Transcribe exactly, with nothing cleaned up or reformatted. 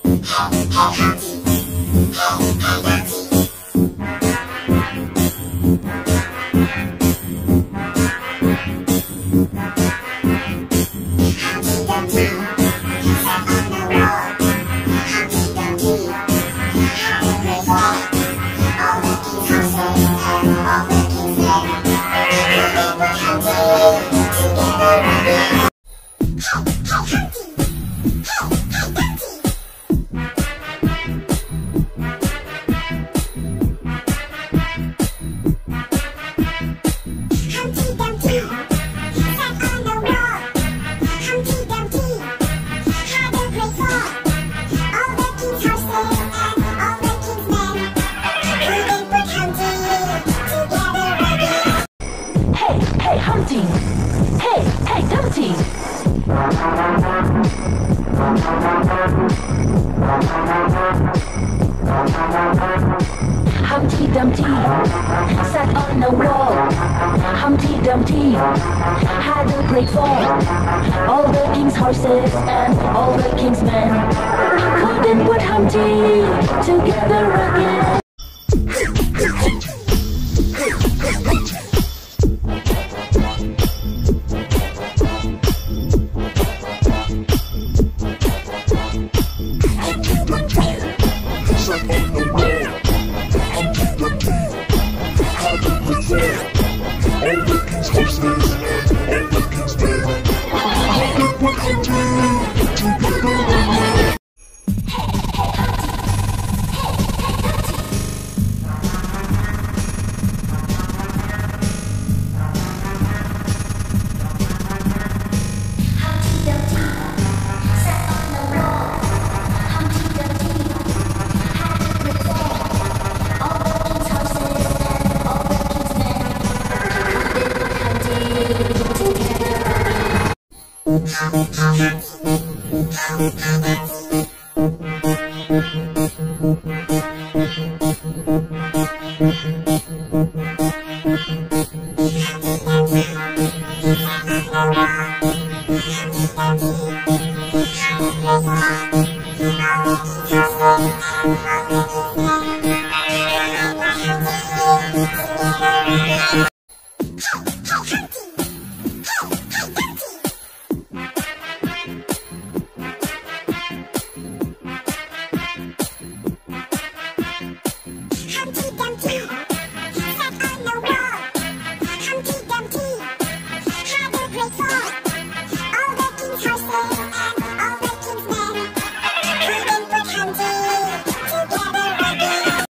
Humpty! Hey, hey, Dumpty! Humpty Dumpty sat on the wall. Humpty Dumpty had a great fall. All the king's horses and all the king's men couldn't put Humpty together again. How